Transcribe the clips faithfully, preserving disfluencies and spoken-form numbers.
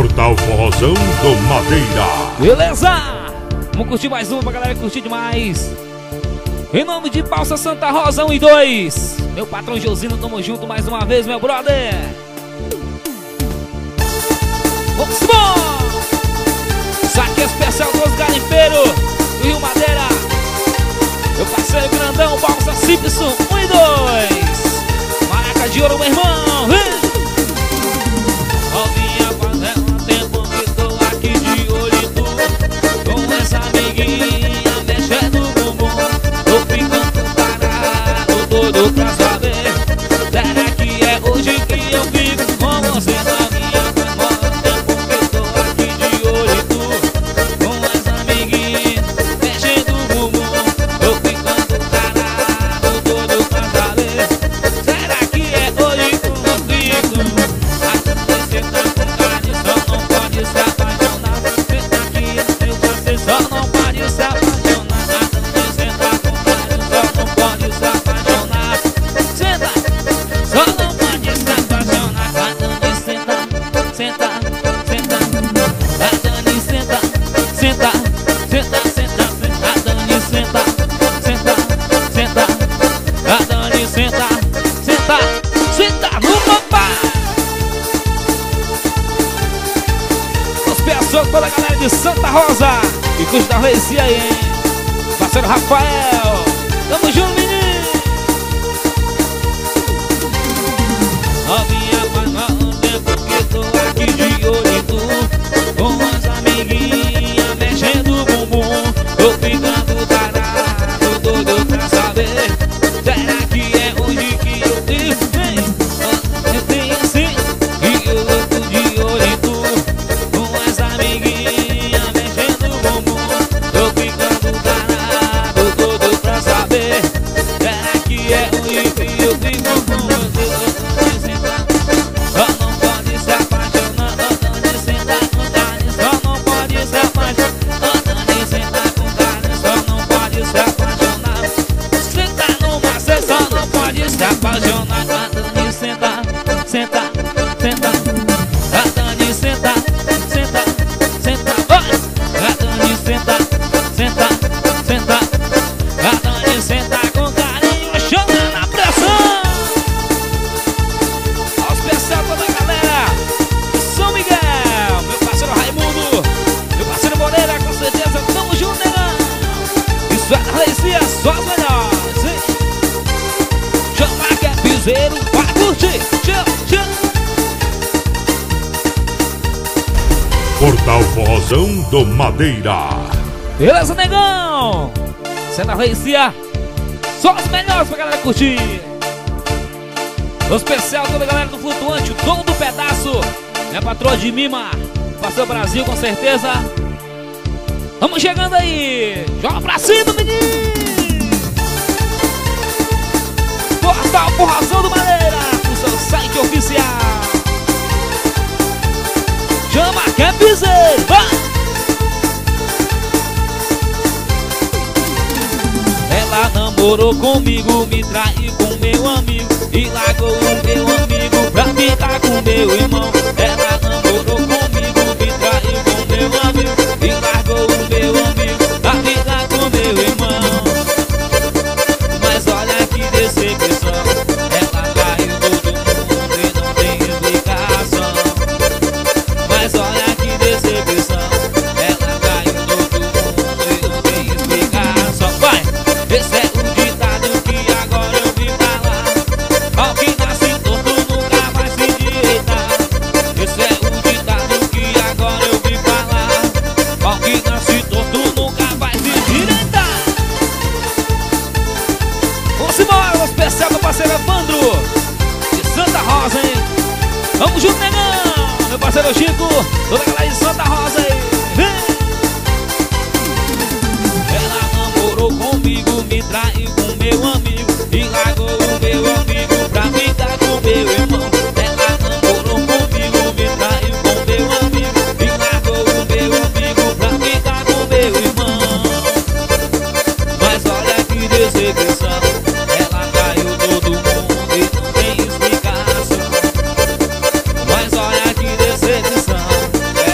Portal Forrozão do Madeira. Beleza? Vamos curtir mais uma pra galera curtir demais. Em nome de Balsa Santa Rosa um e dois. Meu patrão Josino, tamo junto mais uma vez, meu brother. Vamos embora! Saque especial dos garimpeiros do Rio Madeira. Meu parceiro grandão, Balsa Simpson um e dois. Maraca de ouro, meu irmão. Vem! Novinha panela, tempo que tô aqui de olho em tu. Com essa amiguinha mexendo no bumbum. Tô ficando parado, doido pra saber. Será que é hoje que eu fico com você, novinha panela? Tempo que tô aqui de olho em tu. Com essa amiguinha mexendo no bumbum. Tô ficando parado, doido pra saber. Será que é hoje que eu fico? Só não pode se apaixonar. Senta com carinho, só não pode se apaixonar. Senta, só não pode se apaixonar. A Dani senta, senta, senta. A Dani senta, senta, senta, senta, senta. A Dani senta, senta, senta. A Dani senta, senta, senta no papai. Os pessoas toda a galera de Santa Rosa e curte da Reicia aí, hein? Parceiro Rafael, tamo junto, menino. Novinha, faz mal um tempo que tô aqui de olho em tu. Com as amiguinhas mexendo o bumbum. Tô ficando tarado, doido pra saber. Será que é hoje que eu fico? Vem, eu tenho assim, e eu louco de olho em tu. Com as amiguinhas mexendo o bumbum. Tô ficando parado, doido pra saber. Será que é hoje que eu fico com você? Só não pode se apaixonar. Dani senta com carinho, só não pode se apaixonar. Dani senta com carinho, só não pode se apaixonar. Senta numa cesta, só não pode se apaixonar. Dani senta, senta, senta. A Dani senta, senta, senta, vai. A Dani senta, senta, senta. A Dani senta com carinho, chama na pressão. Aos especial toda a galera de São Miguel, meu parceiro Raimundo, meu parceiro Moreira, com certeza, tamo junto, negão. Isso é da Reicia, só as melhores, hein? Chama que é piseiro, vai curtir, tchau, tchau. Portal Forrozão do Madeira. Beleza, negão? Isso é da Reicia, só as melhores pra galera curtir. O especial toda a galera do Flutuante, o dono do pedaço, minha patroa de Mima, Pastor Brasil, com certeza. Vamos chegando aí, joga pra cima, menino. Portal Forrozão do Madeira, o seu site oficial. Chama que é piseiro, vai! Ela namorou comigo, me traiu com meu amigo e largou o meu amigo pra ficar com meu irmão. Ela namorou comigo, me traiu com meu amigo e largou o meu amigo pra ficar com meu irmão. Mas olha que decepção, ela traiu todo mundo e não tem explicação. Mas olha que decepção, ela traiu todo mundo e não tem explicação. Vai! Esse é o ditado que agora eu vi falar. Ao que nasce torto nunca vai se direitar. Esse é o ditado que agora eu vi falar. Ao que nasce torto nunca vai se direitar. Vamos embora, o especial do parceiro Evandro de Santa Rosa, hein? Vamos junto, negão! Meu parceiro Chico, toda a galera de Santa Rosa aí. Vem! Ela namorou comigo, me traiu com meu amigo e largou o meu amigo pra ficar com meu irmão. Ela namorou comigo, me traiu com meu amigo e largou o meu amigo pra ficar com meu irmão. Mas olha que decepção, ela traiu todo mundo e não tem explicação. Mas olha que decepção,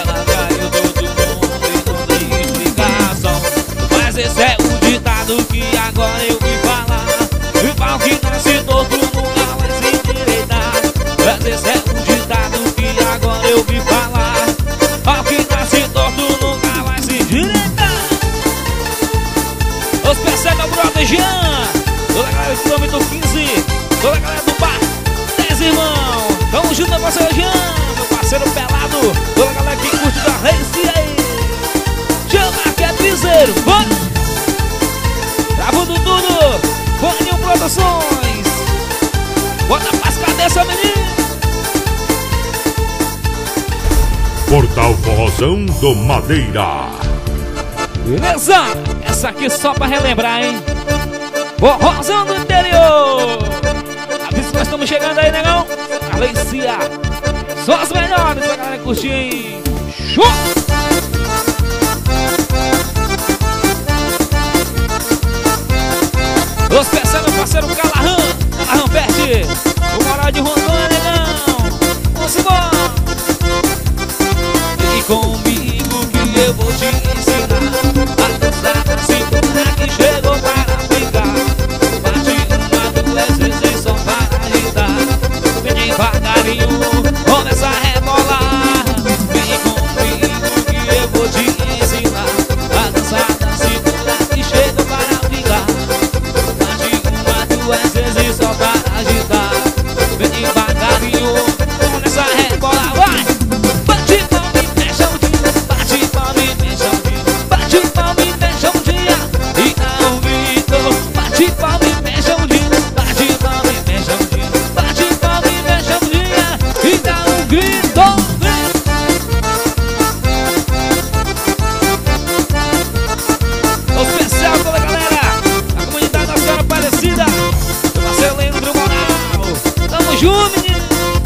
Portal Forrozão do Madeira. Beleza? Essa aqui só pra relembrar, hein? Forrozão do interior. Avisa que nós estamos chegando aí, negão. Alicia. Só as melhores pra galera curtir, hein? Show! Os pensando no parceiro Calarrão. Calarrão perde o moral de Rondônia, negão. Vamos embora. Vem comigo que eu vou te ensinar a dançar a cintura que chegou para ficar. Bate uma, duas vezes só para agitar. Vem devagarinho, começa a rebolar. Vem comigo que eu vou te ensinar a dançar a cintura que chegou para ficar. Duas vezes só para agitar. Vem devagarinho, começa a rebolar, vai! Bate palma e fecha o dia. Bate palma e fecha o dia. Bate palma e fecha o dia. E dá um grito. Bate palma e fecha o dia. Bate palma e fecha o dia. Bate palma e fecha o dia. E dá um grito. O especial toda a galera, a comunidade da Senhora Aparecida. Tamo junto, menino.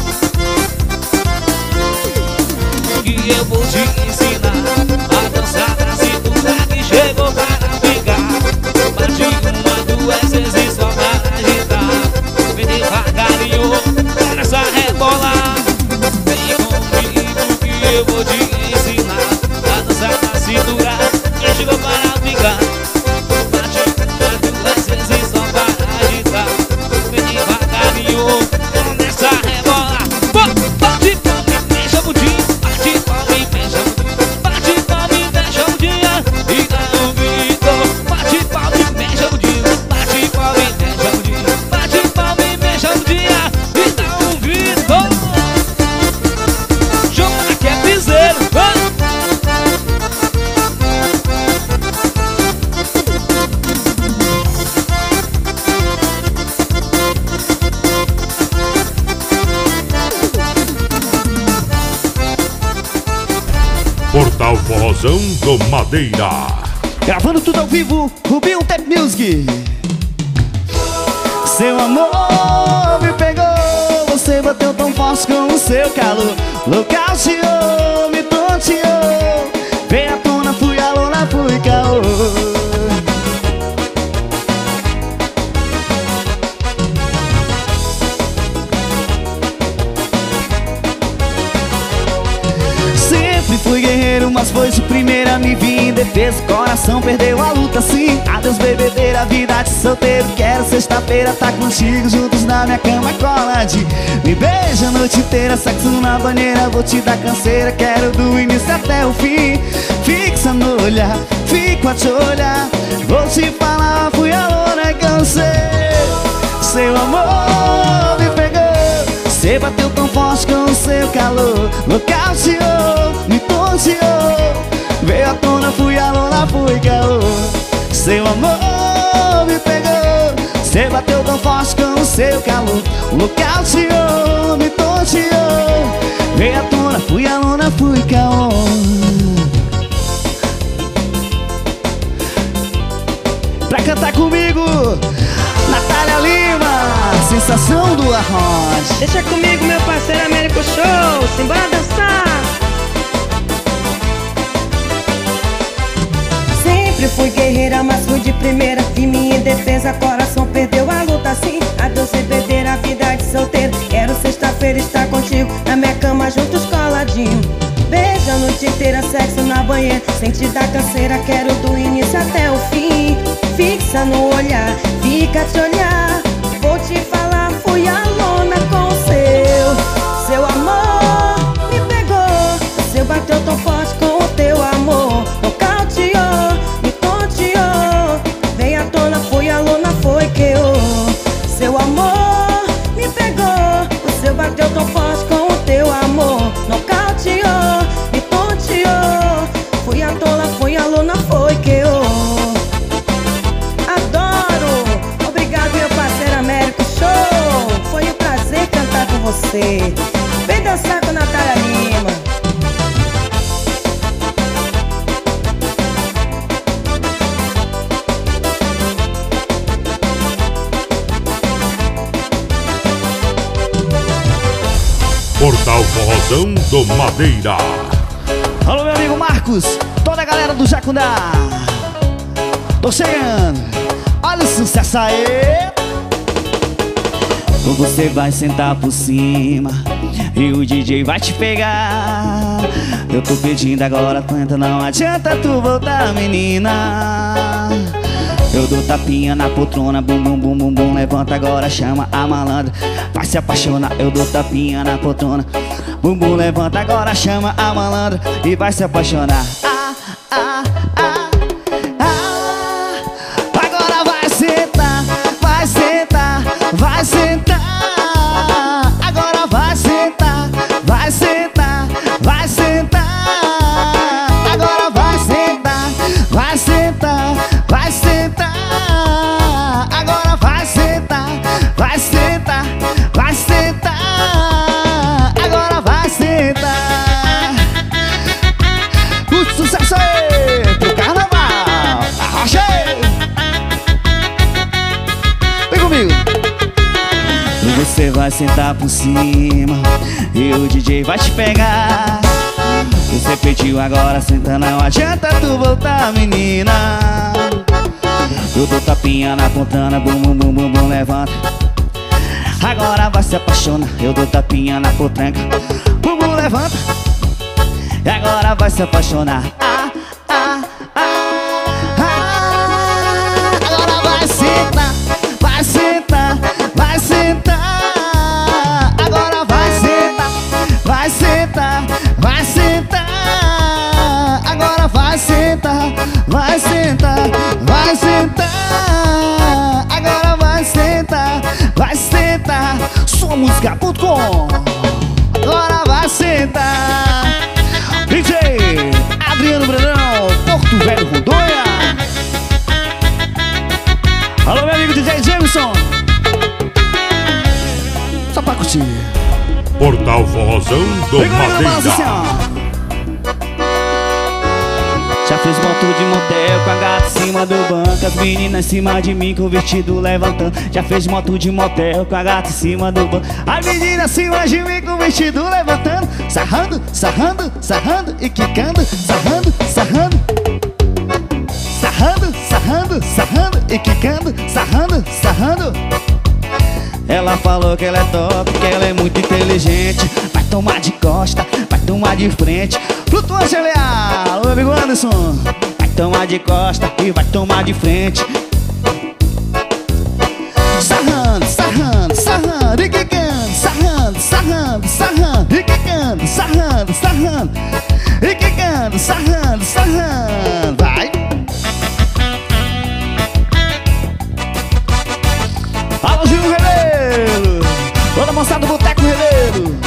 Que eu vou te ensinar a dançar na cintura que chegou para ficar. Bate uma, duas vezes só para agitar. Vem devagarinho, começa a rebolar. Vem comigo que eu vou te ensinar a dançar na cintura que chegou para ficar. Bate uma, duas vezes só para agitar. Vem devagarinho, começa a rebolar. Bate palma e fecha o dia. Bate palma e fecha o dia. Bate palma e fecha o dia. E dá um grito. Bate palma e fecha o dia. Bate palma e fecha o dia. Bate palma e fecha o dia. E dá um grito. Chama que é piseiro. Portal Forrozão do Madeira. Gravando tudo ao vivo, Rubinho Tap Music. Seu amor me pegou, você bateu tão forte com o seu calor. Nocauteou, me tonteou. Veio à tona, fui a lona, fui caô. Fui guerreiro, mas foi de primeira, me vi em defesa. Coração perdeu a luta, sim. Adeus bebedeira, vida de solteiro. Quero sexta-feira tá contigo, juntos na minha cama coladinho. Me beija a noite inteira, sexo na banheira. Vou te dar canseira, quero do início até o fim. Fixa no olhar, fico a te olhar. Vou te falar, fui a lona que eu sei. Seu amor me pegou, você bateu tão forte com o seu calor. Nocauteou, me tonteou. Veio à tona, fui a lona, fui caô. Seu amor me pegou, você bateu tão forte com o seu calor. Nocauteou, me tonteou. Veio à tona, fui a lona, fui caô. Pra cantar comigo, Natália Lima, sensação do arroz. Deixa comigo, meu parceiro Américo Show. Simbora dançar. Sempre fui guerreira, mas fui de primeira. Vi minha defesa, coração perdeu a luta, sim. Adeus bebedeira, vida de solteiro. Quero sexta-feira estar contigo na minha cama, juntos coladinho. Beija a noite inteira, sexo na banheira. Sem te dar canseira, quero do início até o fim. Fixa no olhar, fica a te olhar. Vou te falar, fui a lona com o seu. Seu amor me pegou, você bateu tão forte com o teu amor. Nocauteou, me tonteou. Veio à tona, fui a lona, foi que eu. Seu amor me pegou, você bateu tão forte com o teu amor. Nocauteou, me tonteou. Fui a tola, fui a lona, foi que eu. Adoro, obrigado meu pai. do Madeira. Alô, meu amigo Marcos, toda a galera do Jacundá. Tô chegando, olha o sucesso aí. Você vai sentar por cima e o D J vai te pegar. Eu tô pedindo agora, aguenta, não adianta tu voltar, menina. Eu dou tapinha na poltrona, bum bum bum bum bum. Levanta agora, chama a malandra, vai se apaixonar. Eu dou tapinha na poltrona, bum bum. Levanta agora, chama a malandra e vai se apaixonar. Ah, ah, ah, ah. Agora vai sentar, vai sentar, vai sentar. Agora vai sentar, vai sentar, vai sentar. Agora vai sentar, vai sentar, vai sentar. Agora vai sentar, vai sentar, vai sentar. Agora vai sentar. Muito sucesso aí pro carnaval. Arrochei. Vem comigo. Você vai sentar por cima e o D J vai te pegar. Você pediu agora, senta, não adianta tu voltar, menina. Eu dou tapinha na pontana, bum bum bum bum bum. Levanta, agora vai se apaixonar. Eu dou tapinha na potranca, bum bum. Levanta, e agora vai se apaixonar. Ah, ah, ah, ah. Agora vai sentar, vai sentar, vai sentar. Agora vai sentar, vai sentar, vai sentar. Agora vai sentar, vai sentar, vai sentar. Agora vai sentar, vai sentar. Sua música ponto com. Agora vai sentar. D J Adriano Brandão, Porto Velho, Rondônia. Alô, meu amigo D J Jameson. Só pra curtir. Portal Forrozão do Vem comigo, balança assim, Madeira. ó. Já fez moto de motel com a gata em cima do banco, as meninas em cima de mim com o vestido levantando. Já fez moto de motel com a gata em cima do banco, as meninas em cima de mim com o vestido levantando. Sarrando, sarrando, sarrando e quicando. Sarrando, sarrando, sarrando, sarrando, sarrando e quicando. Sarrando, sarrando. Ela falou que ela é top, que ela é muito inteligente. Vai tomar de costa, vai tomar de frente. Flutuante L A, o amigo Anderson. Vai tomar de costa e vai tomar de frente. Sarrando, sarrando, sarrando e quicando. Sarrando, sarrando, sarrando e quicando. Sarrando, sarrando e quicando. Sarrando, sarrando. Vai. Alô, Gil Releiro. Toda moçada do Boteco Releiro.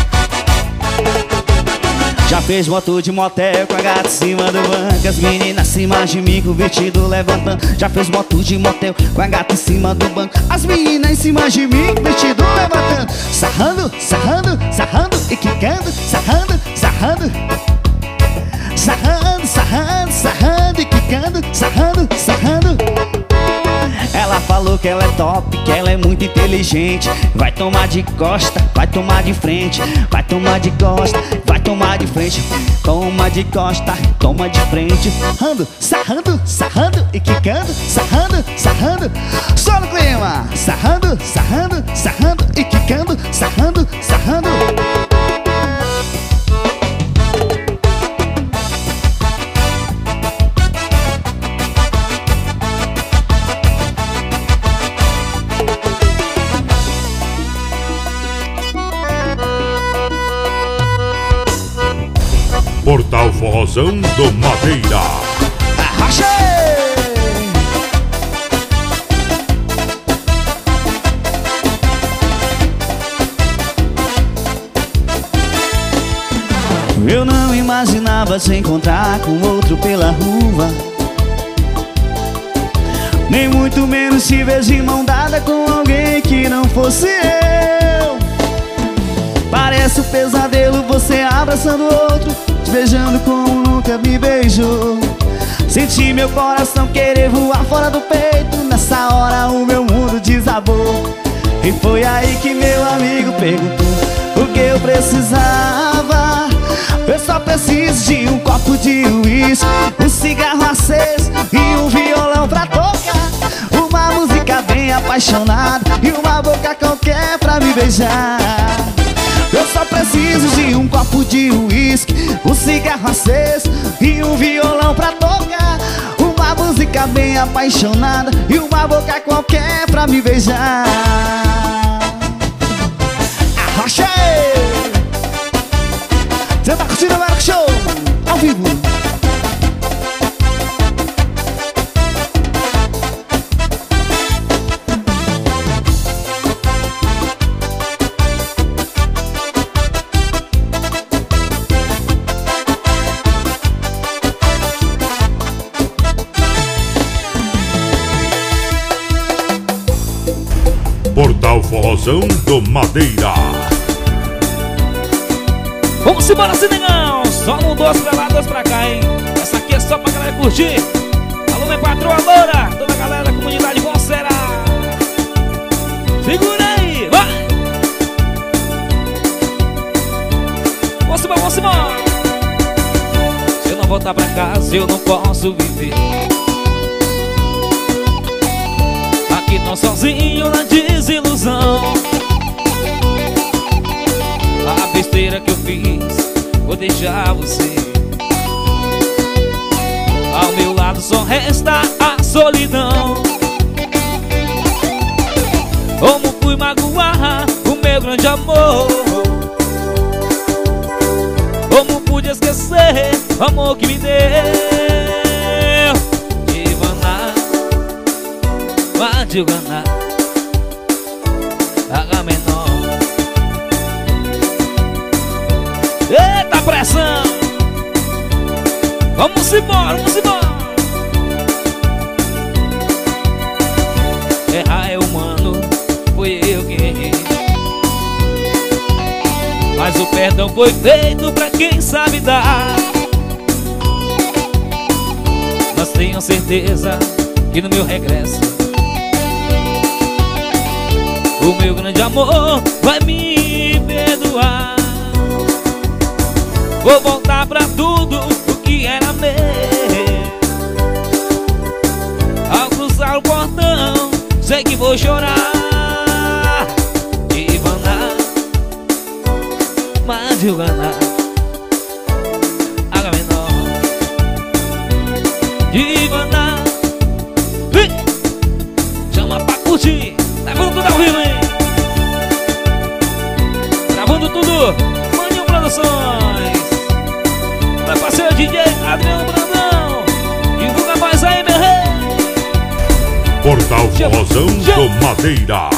Já fez moto de motel com a gata em cima do banco, as meninas em cima de mim com o vestido levantando. Já fez moto de motel com a gata em cima do banco, as meninas em cima de mim com o vestido levantando. Sarrando, sarrando, sarrando e quicando. Sarrando, sarrando, sarrando, sarrando, sarrando e quicando. Sarrando, sarrando. Ela falou que ela é top, que ela é muito inteligente. Vai tomar de costa, vai tomar de frente. Vai tomar de costa, vai tomar de frente. Toma de costa, toma de frente. Sarrando, sarrando, sarrando e quicando. Sarrando, sarrando, só no clima. Sarrando, sarrando, sarrando e quicando. Sarrando, sarrando. Portal Forrozão do Madeira. Arrochei! Eu não imaginava se encontrar com outro pela rua, nem muito menos te ver de mão dada com alguém que não fosse eu. Parece um pesadelo você abraçando outro, te beijando como nunca me beijou. Senti meu coração querer voar fora do peito. Nessa hora o meu mundo desabou. E foi aí que meu amigo perguntou o que eu precisava. Eu só preciso de um copo de uísque, um cigarro aceso e um violão pra tocar, uma música bem apaixonada e uma boca qualquer pra me beijar. Eu só preciso de um copo de uísque, um cigarro aceso e um violão pra tocar, uma música bem apaixonada e uma boca qualquer pra me beijar. Arrocha! Você tá curtindo o Marco Show ao vivo? Portal Forrozão do Madeira. Vamos embora, Senegão! Só um doce pra lá, doce pra cá, hein? Essa aqui é só pra galera curtir. Alô, minha patroa loura, toda a galera da comunidade Conserá. Segura aí, vai! Vamos embora, vamos embora! Se eu não voltar pra casa, eu não posso viver. Aqui tô sozinho na desilusão. A besteira que eu fiz, vou deixar você. Ao meu lado só resta a solidão. Como fui magoar o meu grande amor? Como pude esquecer o amor que me deu? Ivana, vai te enganar, haga menor. Eita pressão! Vamos embora, vamos embora! Errar é humano, foi eu que errei. Mas o perdão foi feito pra quem sabe dar. Mas tenho certeza que no meu regresso o meu grande amor vai me perdoar. Vou voltar pra tudo o que era meu. Ao cruzar o portão, sei que vou chorar. Ivana, Madjugana, haga menor. Ivana, chama pra curtir. Levando tudo ao vivo, hein? Gravando tudo, Maninho Produções. Meu parceiro D J Adriano Brandão, divulga mais aí, meu rei. Portal Forrozão do Madeira.